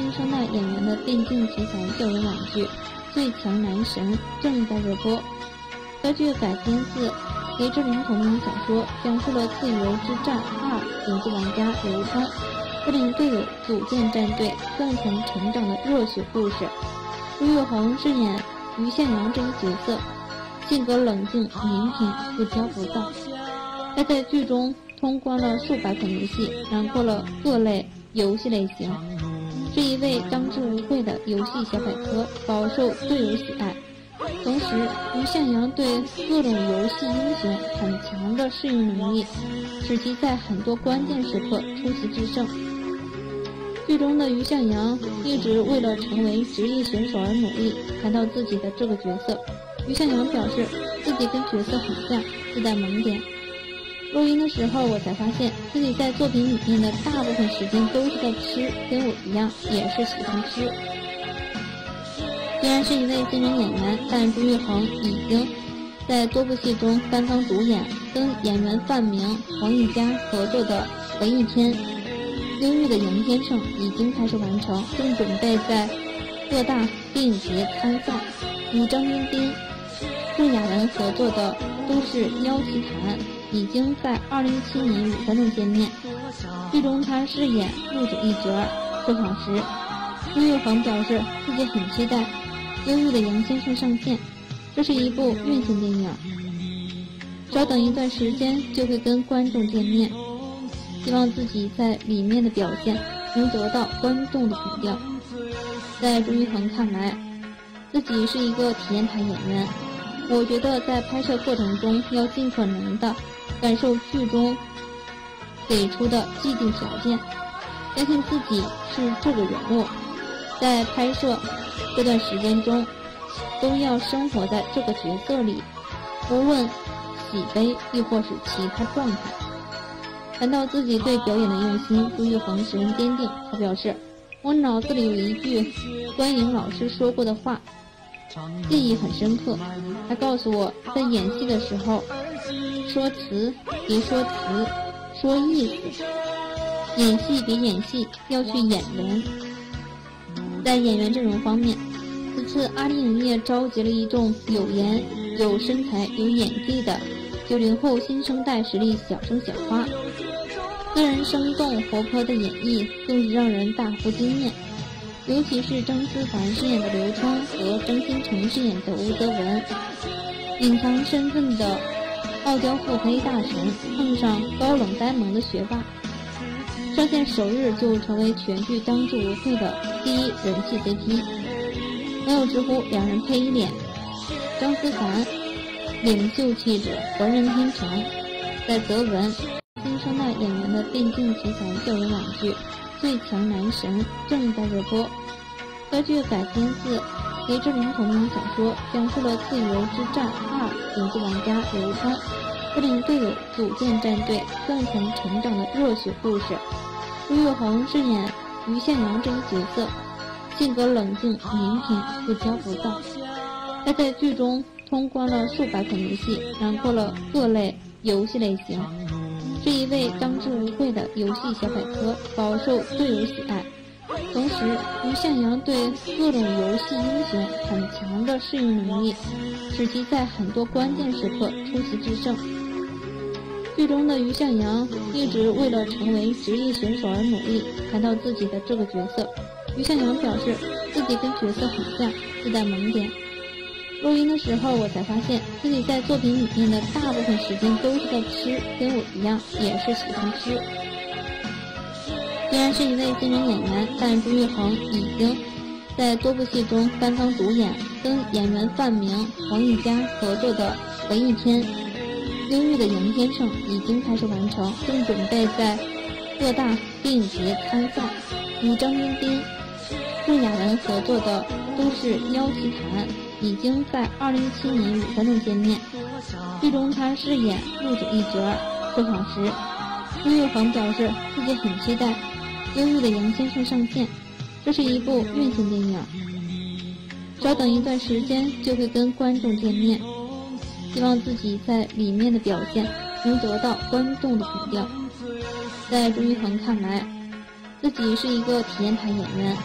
新生代演员的电竞题材校园网剧《最强男神》正在热播。该剧改编自雷之琳同名小说，讲述了自由之战2顶级玩家刘川带领队友组建战队、断层成长的热血故事。朱玉衡饰演于宪阳这一角色，性格冷静腼腆，不骄不躁。他在剧中通关了数百款游戏，囊括了各类游戏类型，是一位当之无愧的游戏小百科，饱受队友喜爱。同时，于宪阳对各种游戏英雄很强的适应能力，使其在很多关键时刻出奇制胜。剧中的于宪阳一直为了成为职业选手而努力，谈到自己的这个角色，于宪阳表示自己跟角色很像，自带萌点。录音的时候，我才发现自己在作品里面的大部分时间都是在吃，跟我一样也是喜欢吃。虽然是一位新人演员，但朱玉衡已经在多部戏中担纲主演，跟演员范明、黄奕佳合作的文艺片《忧郁的杨先生》已经开始完成，正准备在各大电影节参赛。与张彬彬、郑雅文合作的《都市妖奇谭》已经在2017年与观众见面。剧中他饰演陆主一角。受访时，朱玉衡表示自己很期待《忧郁的杨先生》上线，这是一部院线电影，稍等一段时间就会跟观众见面，希望自己在里面的表现能得到观众的肯定。在朱玉衡看来，自己是一个体验派演员，我觉得在拍摄过程中要尽可能的感受剧中给出的既定条件，相信自己是这个人物，在拍摄这段时间中都要生活在这个角色里，无论喜悲亦或是其他状态。谈到自己对表演的用心，朱玉衡十分坚定。他表示，我脑子里有一句关颖老师说过的话，记忆很深刻。他告诉我，在演戏的时候，说词别说词，说意思。演戏别演戏，要去演人。在演员阵容方面，此次阿里影业召集了一众有颜、有身材、有演技的90后新生代实力小生小花，个人生动活泼的演绎更是让人大呼惊艳。尤其是张思凡饰演的刘川和张新成饰演的吴泽文，隐藏身份的傲娇腹黑大神碰上高冷呆萌的学霸，上线首日就成为全剧当之无愧的第一人气 CP。 网友直呼两人配一脸，张思凡领袖气质，浑然天成。在泽文，新生代演员的电竞题材校园网剧《最强男神》正在热播。该剧改编自雷之琳同名小说，讲述了自由之战2顶级玩家刘川带领队友组建战队、断层成长的热血故事。朱玉衡饰演于宪阳这一角色，性格冷静腼腆，不骄不躁。他在剧中通关了数百款游戏，囊括了各类游戏类型，是一位当之无愧的游戏小百科，饱受队友喜爱。同时，于宪阳对各种游戏英雄很强的适应能力，使其在很多关键时刻出奇制胜。剧中的于宪阳一直为了成为职业选手而努力，谈到自己的这个角色，于宪阳表示自己跟角色很像，自带萌点。录音的时候，我才发现自己在作品里面的大部分时间都是在吃，跟我一样也是喜欢吃。虽然是一位新人演员，但朱玉衡已经在多部戏中担当主演，跟演员范明、黄奕佳合作的文艺片《忧郁的杨先生》已经开始完成，正准备在各大电影节参赛。与张彬彬、郑雅文合作的《都市妖奇谭》已经在2017年与观众见面。剧中他饰演陆主一角。受访时，朱玉衡表示自己很期待《忧郁的杨先生》上线，这是一部院线电影，稍等一段时间就会跟观众见面，希望自己在里面的表现能得到观众的肯定。在朱玉衡看来，自己是一个体验派演员，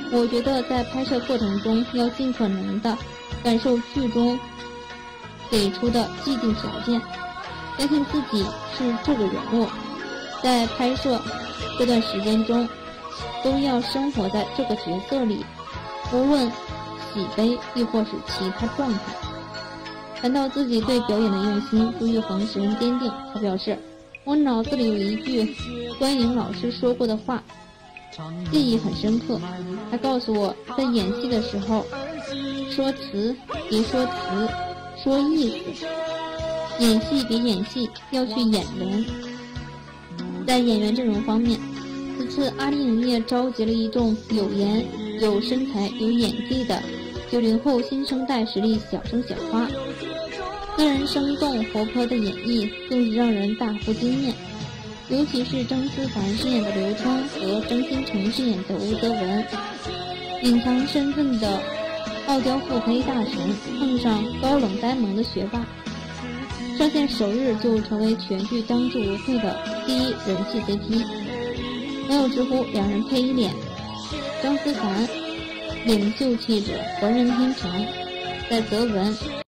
我觉得在拍摄过程中要尽可能的感受剧中给出的既定条件，相信自己是这个人物，在拍摄这段时间中都要生活在这个角色里，无论喜悲亦或是其他状态。谈到自己对表演的用心，朱玉衡十分坚定，他表示，我脑子里有一句关颖老师说过的话，记忆很深刻。他告诉我，在演戏的时候，说词别说词，说意思。演戏别演戏，要去演人。在演员阵容方面，此次阿里影业召集了一众有颜、有身材、有演技的90后新生代实力小生小花，个人生动活泼的演绎更是让人大呼惊艳。尤其是张思凡饰演的刘聪和张新成饰演的吴泽文，隐藏身份的傲娇腹黑大神碰上高冷呆萌的学霸，上线首日就成为全剧当之无愧的第一人气 CP。 网友直呼两人配一脸，张思凡领袖气质，浑然天成，在泽文